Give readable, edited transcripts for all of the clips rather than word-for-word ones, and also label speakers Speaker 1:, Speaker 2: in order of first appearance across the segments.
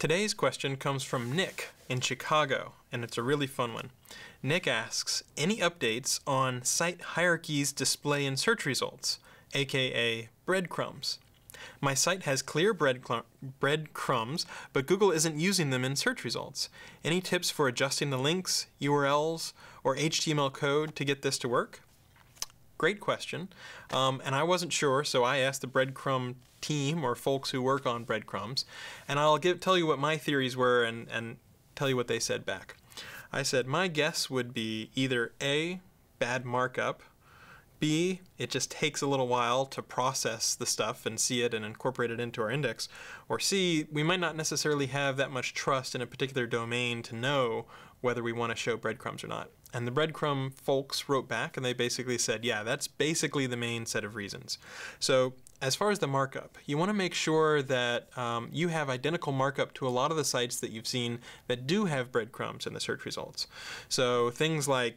Speaker 1: Today's question comes from Nick in Chicago, and it's a really fun one. Nick asks, any updates on site hierarchies display in search results, aka breadcrumbs? My site has clear breadcrumbs, but Google isn't using them in search results. Any tips for adjusting the links, URLs, or HTML code to get this to work? Great question. And I wasn't sure, so I asked the breadcrumb team or folks who work on breadcrumbs, and I'll tell you what my theories were and tell you what they said back. I said my guess would be either A, bad markup, B, it just takes a little while to process the stuff and see it and incorporate it into our index, or C, we might not necessarily have that much trust in a particular domain to know whether we want to show breadcrumbs or not. And the breadcrumb folks wrote back and they basically said, yeah, that's basically the main set of reasons. So as far as the markup, you want to make sure that you have identical markup to a lot of the sites that you've seen that do have breadcrumbs in the search results. So things like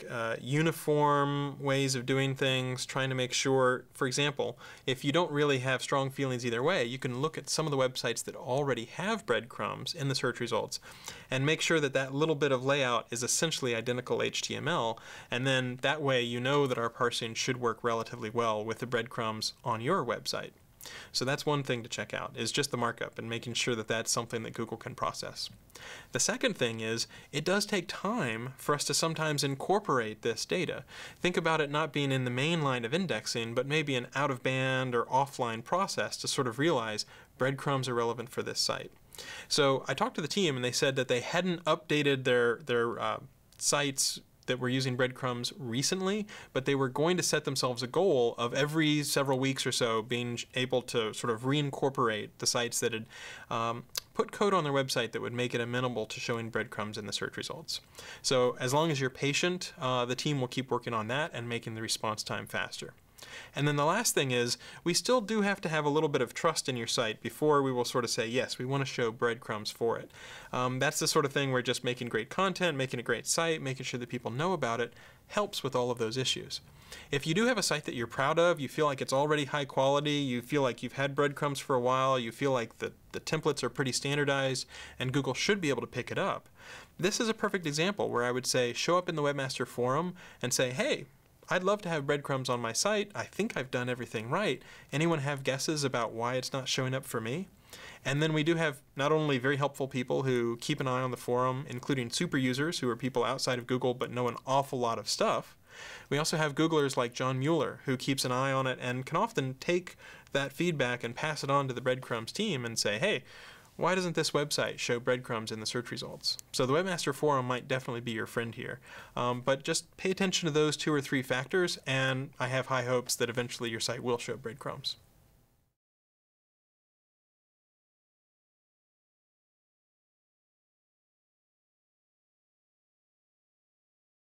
Speaker 1: uniform ways of doing things, trying to make sure, for example, if you don't really have strong feelings either way, you can look at some of the websites that already have breadcrumbs in the search results and make sure that that little bit of layout is essentially identical HTML, and then that way you know that our parsing should work relatively well with the breadcrumbs on your website. So that's one thing to check out, is just the markup and making sure that that's something that Google can process. The second thing is, it does take time for us to sometimes incorporate this data. Think about it not being in the main line of indexing, but maybe an out-of-band or offline process to sort of realize breadcrumbs are relevant for this site. So I talked to the team and they said that they hadn't updated their sites that were using breadcrumbs recently, but they were going to set themselves a goal of every several weeks or so being able to sort of reincorporate the sites that had put code on their website that would make it amenable to showing breadcrumbs in the search results. So as long as you're patient, the team will keep working on that and making the response time faster. And then the last thing is, we still do have to have a little bit of trust in your site before we will sort of say, yes, we want to show breadcrumbs for it. That's the sort of thing where just making great content, making a great site, making sure that people know about it, helps with all of those issues. If you do have a site that you're proud of, you feel like it's already high quality, you feel like you've had breadcrumbs for a while, you feel like the templates are pretty standardized, and Google should be able to pick it up, this is a perfect example where I would say, show up in the Webmaster Forum and say, hey, I'd love to have breadcrumbs on my site. I think I've done everything right. Anyone have guesses about why it's not showing up for me? And then we do have not only very helpful people who keep an eye on the forum, including super users who are people outside of Google but know an awful lot of stuff. We also have Googlers like John Mueller who keeps an eye on it and can often take that feedback and pass it on to the breadcrumbs team and say, hey, why doesn't this website show breadcrumbs in the search results? So the Webmaster Forum might definitely be your friend here. But just pay attention to those 2 or 3 factors, and I have high hopes that eventually your site will show breadcrumbs.